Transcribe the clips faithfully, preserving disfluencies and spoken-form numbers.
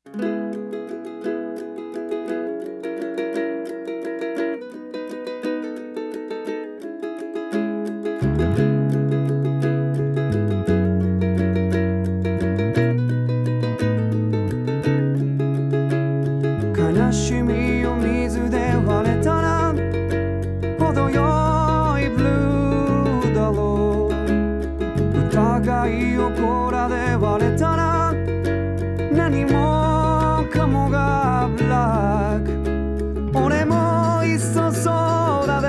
悲しみを水で割れたら程よいブルーだろう。疑いをコーラで割れたら何もかもがブラック。俺もいっそそうだで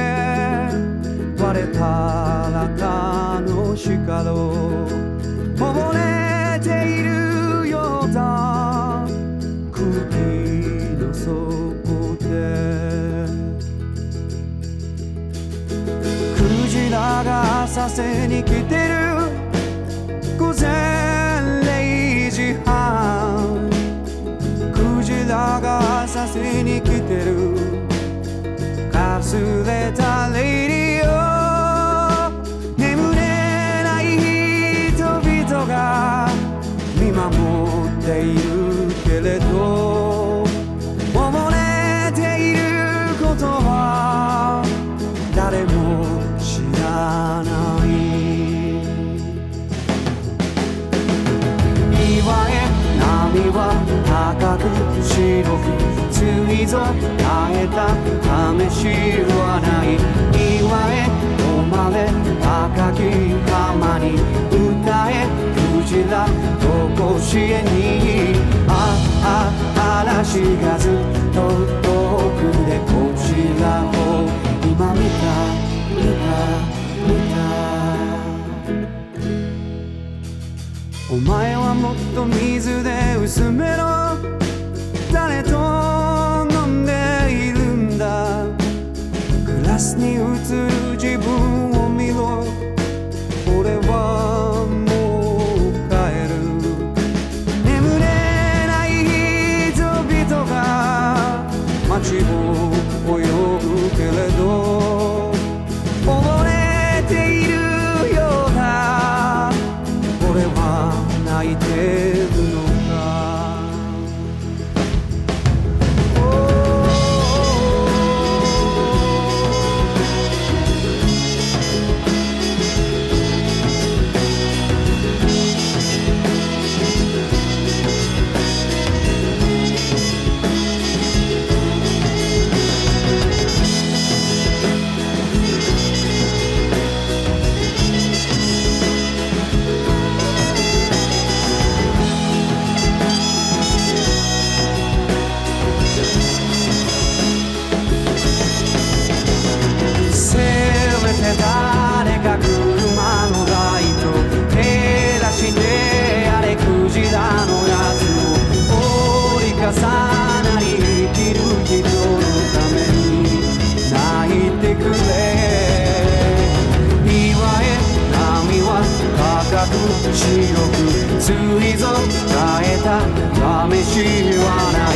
割れたら楽しかろう。溺れているようだ空気の底で。クジラが浅瀬に来てる午前れいじはん。クジラが浅瀬に来てるかすれたレイディオ。眠れない人々が見守っているけれど溺れていることは誰も知らない。岩へ波は高く白く水ぞ耐えた試しはない。岩へ止まれ赤き浜に歌えクジラと甲子園に。ああ嵐がずっと遠くでこちらを今見た見た見た。お前はもっと水で薄めろ。誰と飲んでいるんだ。グラスに映る自分を見ろ。俺はもう帰る。眠れない人々が街を泳ぐけれど溺れているようだ。俺は泣いてるのか。誰か車のライト照らしてあれクジラのやつを折り重なり生きる人のために泣いてくれ。岩へ波は高く白く水ぞ耐えた試しはない。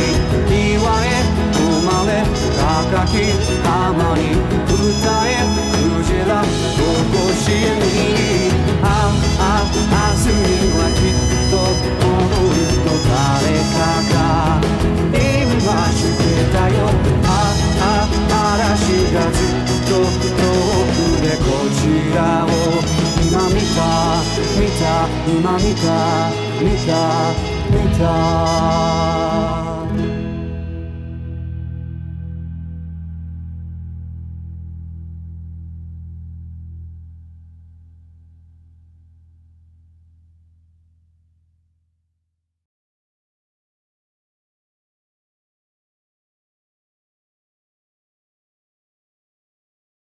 岩へ止まれ高き浜に歌えクジラと甲子園に。ああ明日にはきっと戻ると誰かが言いましてたよ。ああ嵐がずっと遠くでこちらを今見た見た今見た見た見た。